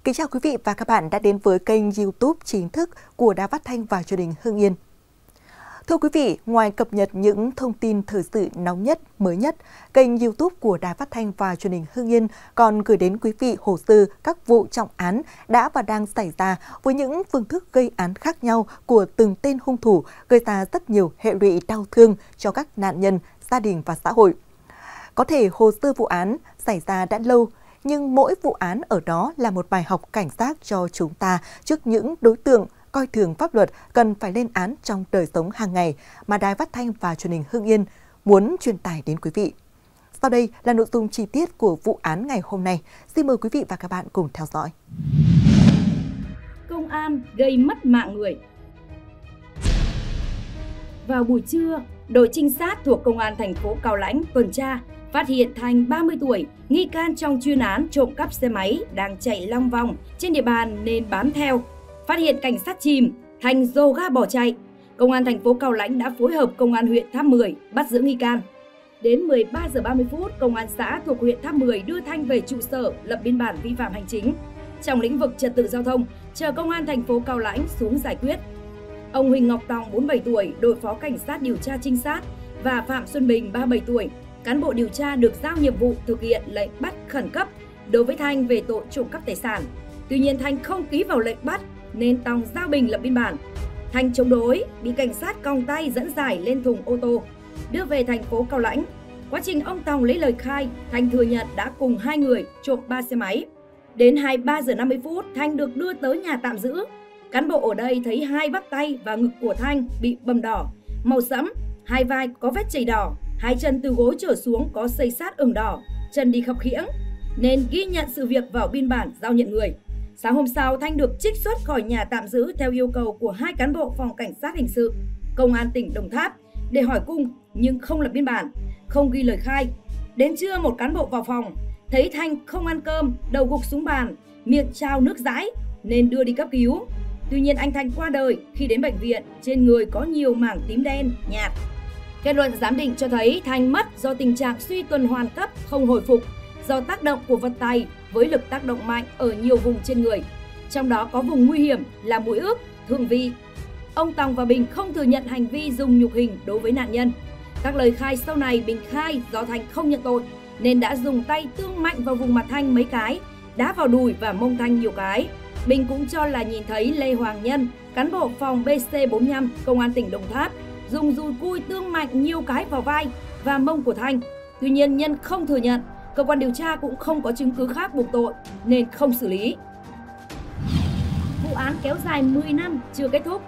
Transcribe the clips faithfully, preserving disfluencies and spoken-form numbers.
Kính chào quý vị và các bạn đã đến với kênh YouTube chính thức của Đài Phát thanh và Truyền hình Hưng Yên. Thưa quý vị, ngoài cập nhật những thông tin thời sự nóng nhất, mới nhất, kênh YouTube của Đài Phát thanh và Truyền hình Hưng Yên còn gửi đến quý vị hồ sơ các vụ trọng án đã và đang xảy ra với những phương thức gây án khác nhau của từng tên hung thủ, gây ra rất nhiều hệ lụy đau thương cho các nạn nhân, gia đình và xã hội. Có thể hồ sơ vụ án xảy ra đã lâu, nhưng mỗi vụ án ở đó là một bài học cảnh giác cho chúng ta trước những đối tượng coi thường pháp luật cần phải lên án trong đời sống hàng ngày mà Đài Phát thanh và Truyền hình Hưng Yên muốn truyền tải đến quý vị. Sau đây là nội dung chi tiết của vụ án ngày hôm nay. Xin mời quý vị và các bạn cùng theo dõi. Công an gây mất mạng người. Vào buổi trưa, đội trinh sát thuộc Công an thành phố Cao Lãnh tuần tra phát hiện Thành ba mươi tuổi, nghi can trong chuyên án trộm cắp xe máy đang chạy long vòng trên địa bàn nên bám theo. Phát hiện cảnh sát chìm, Thành dồ ga bỏ chạy. Công an thành phố Cao Lãnh đã phối hợp Công an huyện Tháp Mười bắt giữ nghi can. Đến mười ba giờ ba mươi phút, Công an xã thuộc huyện Tháp Mười đưa Thanh về trụ sở lập biên bản vi phạm hành chính. Trong lĩnh vực trật tự giao thông, chờ Công an thành phố Cao Lãnh xuống giải quyết. Ông Huỳnh Ngọc Tòng, bốn mươi bảy tuổi, đội phó cảnh sát điều tra trinh sát và Phạm Xuân Bình, ba mươi bảy tuổi, cán bộ điều tra được giao nhiệm vụ thực hiện lệnh bắt khẩn cấp đối với Thanh về tội trộm cắp tài sản. Tuy nhiên Thanh không ký vào lệnh bắt nên Tòng giao Bình lập biên bản. Thanh chống đối, bị cảnh sát còng tay dẫn giải lên thùng ô tô, đưa về thành phố Cao Lãnh. Quá trình ông Tòng lấy lời khai, Thanh thừa nhận đã cùng hai người trộm ba xe máy. Đến hai mươi ba giờ năm mươi phút, Thanh được đưa tới nhà tạm giữ. Cán bộ ở đây thấy hai bắp tay và ngực của Thanh bị bầm đỏ, màu sẫm, hai vai có vết chảy đỏ, hai chân từ gối trở xuống có xây xát ửng đỏ, chân đi khập khiễng, nên ghi nhận sự việc vào biên bản giao nhận người. Sáng hôm sau, Thanh được trích xuất khỏi nhà tạm giữ theo yêu cầu của hai cán bộ phòng cảnh sát hình sự, Công an tỉnh Đồng Tháp để hỏi cung nhưng không lập biên bản, không ghi lời khai. Đến trưa, một cán bộ vào phòng thấy Thanh không ăn cơm, đầu gục xuống bàn, miệng trào nước dãi nên đưa đi cấp cứu. Tuy nhiên anh Thanh qua đời khi đến bệnh viện, trên người có nhiều mảng tím đen nhạt. Kết luận giám định cho thấy Thanh mất do tình trạng suy tuần hoàn cấp không hồi phục do tác động của vật tay với lực tác động mạnh ở nhiều vùng trên người. Trong đó có vùng nguy hiểm là mũi ức, thượng vị. Ông Tòng và Bình không thừa nhận hành vi dùng nhục hình đối với nạn nhân. Các lời khai sau này Bình khai do Thanh không nhận tội nên đã dùng tay tương mạnh vào vùng mặt Thanh mấy cái, đá vào đùi và mông Thanh nhiều cái. Bình cũng cho là nhìn thấy Lê Hoàng Nhân, cán bộ phòng B C bốn mươi lăm Công an tỉnh Đồng Tháp, dùng dùi cui tương mạnh nhiều cái vào vai và mông của Thanh. Tuy nhiên Nhân không thừa nhận, cơ quan điều tra cũng không có chứng cứ khác buộc tội nên không xử lý. Vụ án kéo dài mười năm chưa kết thúc.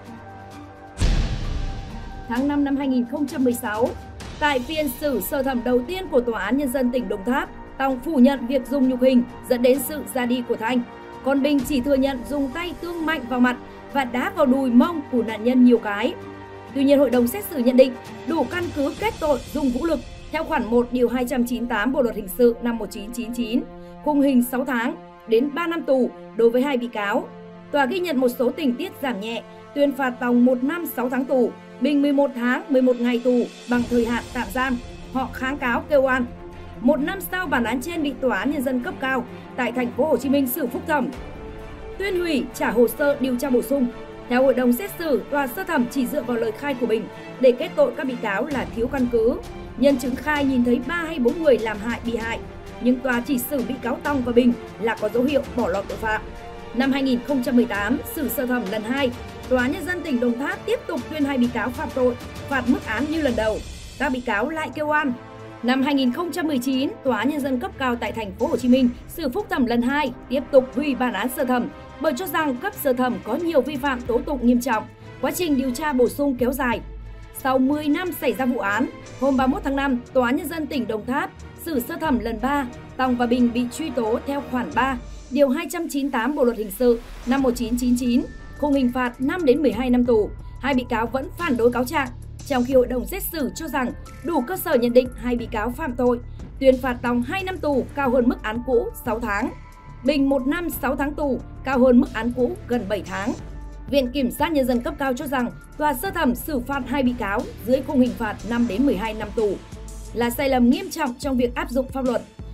Tháng năm năm hai nghìn không trăm mười sáu, tại phiên xử sơ thẩm đầu tiên của Tòa án Nhân dân tỉnh Đồng Tháp, Tòng phủ nhận việc dùng nhục hình dẫn đến sự ra đi của Thanh. Còn Bình chỉ thừa nhận dùng tay tương mạnh vào mặt và đá vào đùi mông của nạn nhân nhiều cái. Tuy nhiên, hội đồng xét xử nhận định đủ căn cứ kết tội dùng vũ lực theo khoản một điều hai trăm chín mươi tám Bộ luật hình sự năm một nghìn chín trăm chín mươi chín, khung hình sáu tháng đến ba năm tù đối với hai bị cáo. Tòa ghi nhận một số tình tiết giảm nhẹ, tuyên phạt Tòng một năm sáu tháng tù, Bình mười một tháng mười một ngày tù bằng thời hạn tạm giam. Họ kháng cáo kêu oan. Một năm sau, bản án trên bị Tòa án Nhân dân cấp cao tại thành phố Hồ Chí Minh xử phúc thẩm, tuyên hủy trả hồ sơ điều tra bổ sung. Theo hội đồng xét xử, tòa sơ thẩm chỉ dựa vào lời khai của Bình để kết tội các bị cáo là thiếu căn cứ. Nhân chứng khai nhìn thấy ba hay bốn người làm hại bị hại, nhưng tòa chỉ xử bị cáo Tòng và Bình là có dấu hiệu bỏ lọt tội phạm. Năm hai nghìn không trăm mười tám, xử sơ thẩm lần hai, Tòa án Nhân dân tỉnh Đồng Tháp tiếp tục tuyên hai bị cáo phạm tội, phạt mức án như lần đầu. Các bị cáo lại kêu oan. Năm hai nghìn không trăm mười chín, Tòa án Nhân dân cấp cao tại thành phố Hồ Chí Minh xử phúc thẩm lần hai, tiếp tục hủy bản án sơ thẩm bởi cho rằng cấp sơ thẩm có nhiều vi phạm tố tụng nghiêm trọng, quá trình điều tra bổ sung kéo dài. Sau mười năm xảy ra vụ án, hôm ba mươi mốt tháng năm, Tòa án Nhân dân tỉnh Đồng Tháp xử sơ thẩm lần ba, Tòng và Bình bị truy tố theo khoản ba, điều hai trăm chín mươi tám Bộ luật hình sự năm một nghìn chín trăm chín mươi chín, khung hình phạt năm đến mười hai năm tù. Hai bị cáo vẫn phản đối cáo trạng, trong khi hội đồng xét xử cho rằng đủ cơ sở nhận định hai bị cáo phạm tội, tuyên phạt Tòng hai năm tù cao hơn mức án cũ sáu tháng, Bình một năm sáu tháng tù cao hơn mức án cũ gần bảy tháng. Viện Kiểm sát Nhân dân cấp cao cho rằng tòa sơ thẩm xử phạt hai bị cáo dưới khung hình phạt năm đến mười hai năm tù là sai lầm nghiêm trọng trong việc áp dụng pháp luật.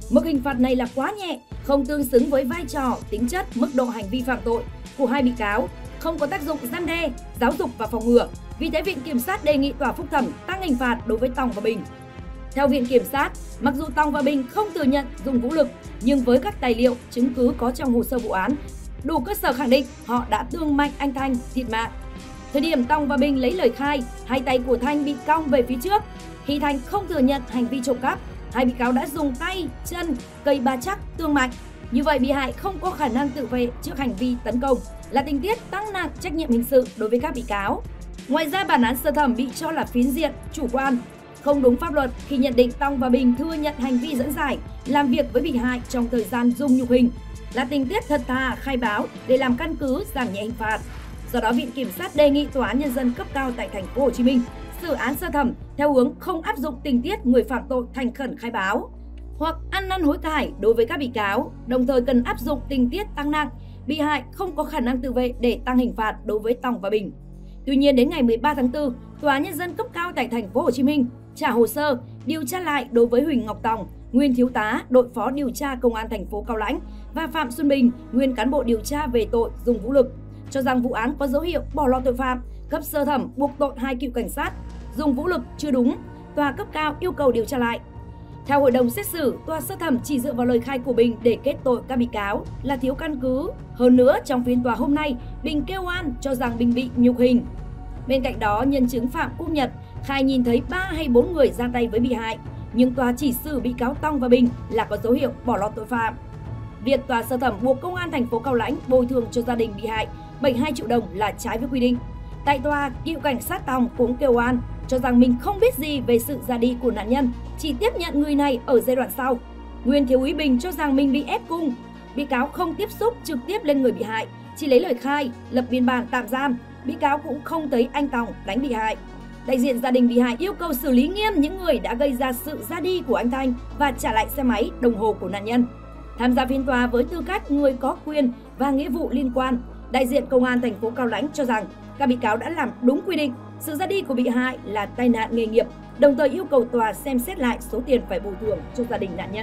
Mức hình phạt này là quá nhẹ, không tương xứng với vai trò, tính chất, mức độ hành vi phạm tội của hai bị cáo, không có tác dụng răn đe, giáo dục và phòng ngừa. Vì thế, Viện Kiểm sát đề nghị Tòa phúc thẩm tăng hình phạt đối với Tòng và Bình. Theo Viện Kiểm sát, mặc dù Tòng và Bình không thừa nhận dùng vũ lực, nhưng với các tài liệu, chứng cứ có trong hồ sơ vụ án, đủ cơ sở khẳng định họ đã tường mạnh anh Thanh thiệt mạng. Thời điểm Tòng và Bình lấy lời khai, hai tay của Thanh bị cong về phía trước. Khi Thanh không thừa nhận hành vi trộm cắp, hai bị cáo đã dùng tay, chân, cây ba chắc tương mạnh. Như vậy, bị hại không có khả năng tự vệ trước hành vi tấn công, là tình tiết tăng nặng trách nhiệm hình sự đối với các bị cáo. Ngoài ra, bản án sơ thẩm bị cho là phiến diện, chủ quan, không đúng pháp luật khi nhận định Tòng và Bình thừa nhận hành vi dẫn giải, làm việc với bị hại trong thời gian dùng nhục hình, là tình tiết thật thà khai báo để làm căn cứ giảm nhẹ hình phạt. Do đó, Viện Kiểm sát đề nghị Tòa án Nhân dân cấp cao tại Thành phố Hồ Chí Minh xử án sơ thẩm theo hướng không áp dụng tình tiết người phạm tội thành khẩn khai báo hoặc ăn năn hối cải đối với các bị cáo, đồng thời cần áp dụng tình tiết tăng nặng, bị hại không có khả năng tự vệ để tăng hình phạt đối với Tòng và Bình. Tuy nhiên, đến ngày mười ba tháng tư, Tòa án Nhân dân cấp cao tại Thành phố Hồ Chí Minh trả hồ sơ điều tra lại đối với Huỳnh Ngọc Tòng, nguyên thiếu tá đội phó điều tra Công an thành phố Cao Lãnh, và Phạm Xuân Bình, nguyên cán bộ điều tra về tội dùng vũ lực, cho rằng vụ án có dấu hiệu bỏ lọt tội phạm. Cấp sơ thẩm buộc tội hai cựu cảnh sát dùng vũ lực chưa đúng, tòa cấp cao yêu cầu điều tra lại. Theo hội đồng xét xử, tòa sơ thẩm chỉ dựa vào lời khai của Bình để kết tội các bị cáo là thiếu căn cứ. Hơn nữa, trong phiên tòa hôm nay, Bình kêu oan cho rằng Bình bị nhục hình. Bên cạnh đó, nhân chứng Phạm Quốc Nhật khai nhìn thấy ba hay bốn người ra tay với bị hại, nhưng tòa chỉ xử bị cáo Tòng và Bình là có dấu hiệu bỏ lọt tội phạm. Việc tòa sơ thẩm buộc Công an thành phố Cao Lãnh bồi thường cho gia đình bị hại bảy mươi hai triệu đồng là trái với quy định. Tại tòa, cựu cảnh sát Tòng cũng kêu oan cho rằng mình không biết gì về sự ra đi của nạn nhân, chỉ tiếp nhận người này ở giai đoạn sau. Nguyên thiếu úy Bình cho rằng mình bị ép cung. Bị cáo không tiếp xúc trực tiếp lên người bị hại, chỉ lấy lời khai, lập biên bản tạm giam. Bị cáo cũng không thấy anh Tòng đánh bị hại. Đại diện gia đình bị hại yêu cầu xử lý nghiêm những người đã gây ra sự ra đi của anh Thanh và trả lại xe máy, đồng hồ của nạn nhân. Tham gia phiên tòa với tư cách người có quyền và nghĩa vụ liên quan, đại diện Công an thành phố Cao Lãnh cho rằng các bị cáo đã làm đúng quy định, sự ra đi của bị hại là tai nạn nghề nghiệp, đồng thời yêu cầu tòa xem xét lại số tiền phải bồi thường cho gia đình nạn nhân.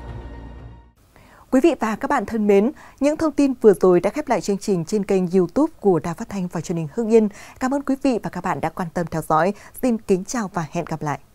Quý vị và các bạn thân mến, những thông tin vừa rồi đã khép lại chương trình trên kênh YouTube của Đài Phát thanh và Truyền hình Hưng Yên. Cảm ơn quý vị và các bạn đã quan tâm theo dõi. Xin kính chào và hẹn gặp lại.